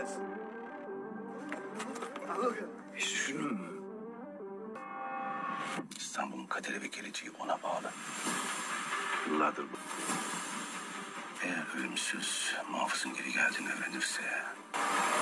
edeceğiz. Hiç düşündün mü? İstanbul'un kaderi ve geleceği ona bağlı. Yıllardır bu. Eğer ölümsüz muhafızın geri geldiğini öğrenirse